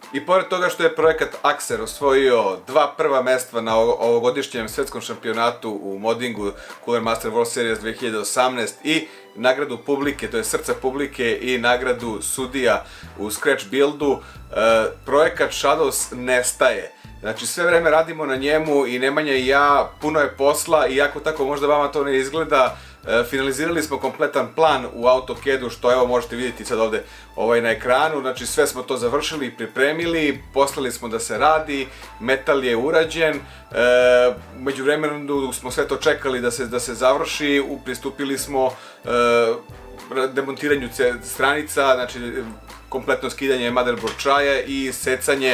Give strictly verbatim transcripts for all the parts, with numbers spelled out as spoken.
I pored toga što je projekat Ek-xres osvojio dva prva mesta na ovogodišnjem svetskom šampionatu u moddingu Cooler Master World Series dve hiljade osamnaeste i nagradu publike, to je srca publike i nagradu sudija u Scratch buildu, projekat ShadowS nestaje. Znači sve vreme radimo na njemu i Nemanja i ja, puno je posla, iako tako možda vama to ne izgleda. Finalizirali smo kompletan plan u AutoCAD-u, što evo možete vidjeti sad ovde na ekranu. Znači sve smo to završili i pripremili, poslali smo da se radi, metal je urađen, u međuvremenu smo sve to čekali da se završi, pristupili smo demontiranju stranica, znači kompletno skidanje motherboard čaja i secanje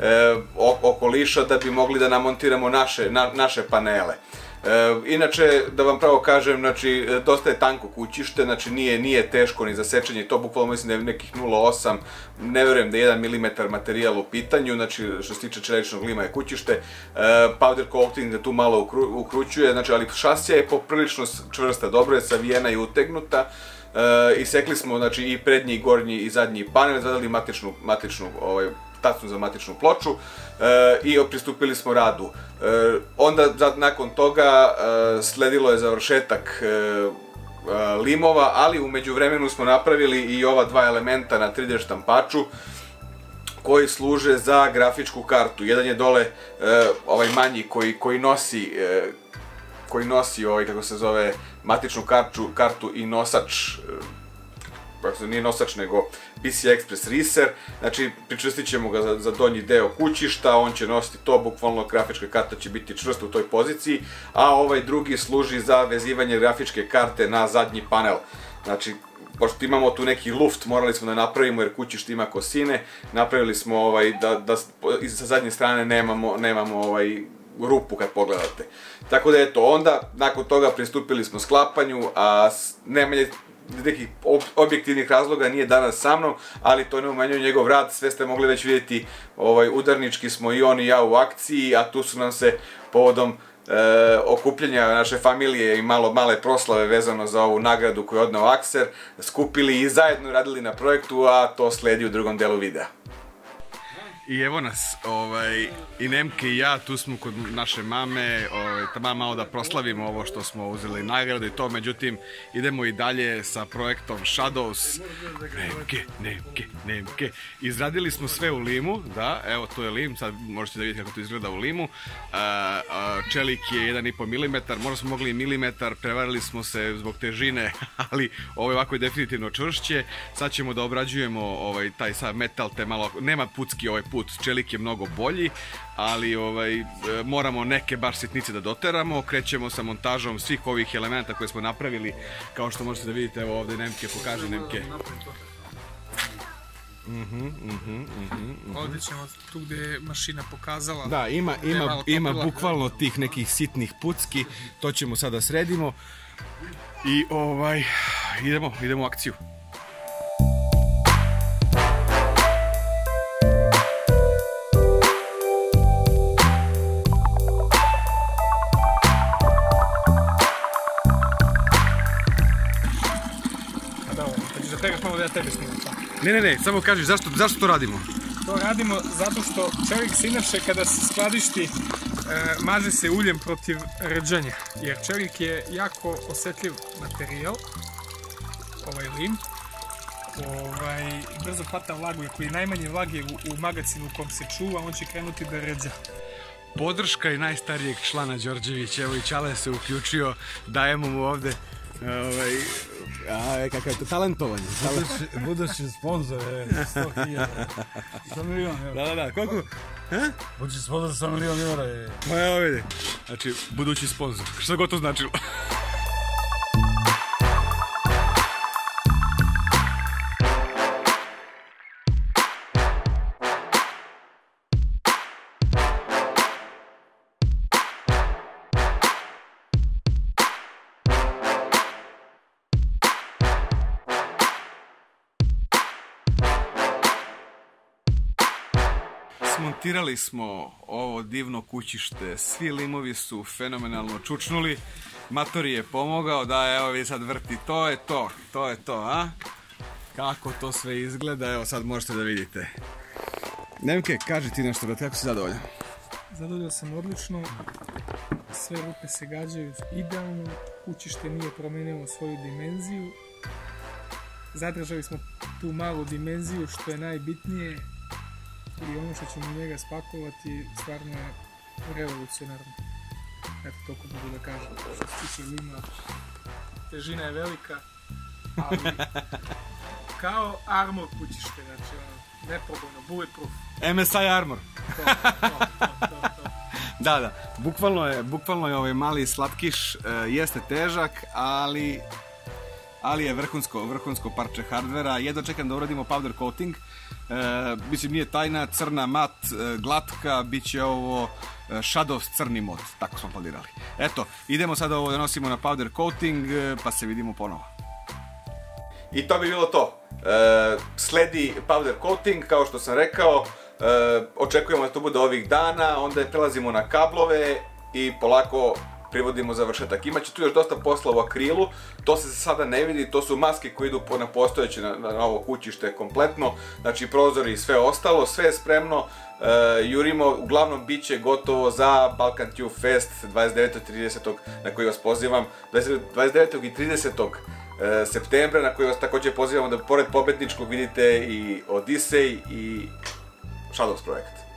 okoliša da bi mogli da namontiramo naše panele. Inače, da vam pravo kažem, znači, dosta je tanko kućište, znači nije teško ni za sečenje, to bukvalno mislim da je nekih nula zarez osam, ne verujem da je jedan milimetar materijal u pitanju, znači što se tiče čeličnog lima je kućište, powder coating da tu malo ukrućuje, znači, ali šasija je poprilično čvrsta, dobro je savijena i utegnuta, isekli smo, znači, i prednji, i gornji, i zadnji panel, zadali matičnu, matičnu, ovaj, tacnu za matičnu ploču i pristupili smo radu. Onda nakon toga sledilo je završetak limova, ali u međuvremenu smo napravili i ova dva elementa na tri D štampaču koji služe za grafičku kartu. Jedan je dole ovaj manji koji nosi koji nosi ovaj, kako se zove, matičnu kartu i nosač, nije nosač nego P C Ek-xres riser, znači pričvrstit ćemo ga za donji deo kućišta, on će nositi to, bukvalno grafička karta će biti čvrsta u toj poziciji, a ovaj drugi služi za vezivanje grafičke karte na zadnji panel. Znači, pošto imamo tu neki luft, morali smo da napravimo jer kućište ima kosine, napravili smo da sa zadnje strane nemamo rupu kad pogledate. Tako da eto, onda nakon toga pristupili smo sklapanju, a Nemanje nekih objektivnih razloga nije danas sa mnom, ali to ne umanjuje njegov rad, sve ste mogli već vidjeti, udarnički smo i on i ja u akciji, a tu su nam se povodom okupljanja naše familije i male proslave vezano za ovu nagradu koju je odneo Ek-xres skupili i zajedno radili na projektu, a to sledi u drugom delu videa. I evo nas, i Nemke i ja, tu smo kod naše mame, tamo malo da proslavimo ovo što smo uzeli nagradu i to, međutim, idemo i dalje sa projektom ShadowS. Nemke, Nemke, Nemke. Izradili smo sve u limu, da, evo to je lim, sad možete da vidjeti kako to izgleda u limu. Čelik je jedan i po milimetar, možda smo mogli i milimetar, prevarili smo se zbog težine, ali ovo je ovako definitivno čvršće. Sad ćemo da obrađujemo taj sad metal, te malo, nema pucki ovaj put. Čelik je mnogo bolji, ali moramo neke baš sitnice da doteramo. Krećemo sa montažom svih ovih elementa koje smo napravili, kao što možete da vidite, evo ovdje Nemke, pokaži Nemke. Ovdje ćemo tu gdje je mašina pokazala. Da, ima bukvalno tih nekih sitnih pucki, to ćemo sada sredimo i idemo u akciju. Ne, ne, ne, samo kaži zašto to radimo? To radimo zato što čelik se inače kada se skladišti maže se uljem protiv rđanja, jer čelik je jako osjetljiv materijal, ovaj lim, brzo hvata vlagu, ako je najmanje vlage u magacinu u kom se čuva, on će krenuti da rđa. Podrška i najstarijeg člana Đorđević, evo i Čale se uključio, dajemo mu ovde kakav je to talentovanje. Budući sponsor je sto hiljada. sto miliona eura. Da, da, da, koliko? Budući sponsor sto miliona eura je. Ma evo vidi, znači budući sponsor, što god to značilo. Montirali smo ovo divno kućište, svi limovi su fenomenalno čučnuli, Matori je pomogao, da evo vi sad vrti, to je to, to je to, a? Kako to sve izgleda, evo sad možete da vidite. Nemke, kaži ti nešto, kako si zadovoljan? Zadovoljan sam odlično, sve rupe se gađaju idealno, kućište nije promijenilo svoju dimenziju, zadržali smo tu malu dimenziju što je najbitnije i ono što ćemo njega spakovati stvarno je revolucionarno. Eto, toliko mogu da kažem. Što se tiče lima, težina je velika, ali kao armor kućište, znači ono, neprobojno, bulletproof. M S I Armor. To, to, to, to, to. Da, da, bukvalno je, bukvalno je ovaj mali slatkiš, e, jeste težak, ali, ali je vrhunsko, vrhunsko parče hardvera. Jedno čekam da uradimo powder coating. E, mislim, nije tajna, crna mat, e, glatka, bit će ovo e, ShadowS crni mod, tako smo planirali. Eto, idemo sada ovo da nosimo na powder coating, e, pa se vidimo ponovo. I to bi bilo to. E, sledi powder coating, kao što sam rekao. E, očekujemo da to bude ovih dana, onda prelazimo na kablove i polako privodimo završetak. Imaće tu još dosta posla u akrilu, to se sada ne vidi, to su maske koje idu na postojeće, na, na ovo kućište kompletno, znači prozori i sve ostalo, sve je spremno, e, jurimo, uglavnom bit će gotovo za Balkan Tube Fest dvadeset devetog i tridesetog na koji vas pozivam, dvadeset devetog i tridesetog septembra na koji vas također pozivamo da pored pobedničkog vidite i OdySSey i ShadowS projekt.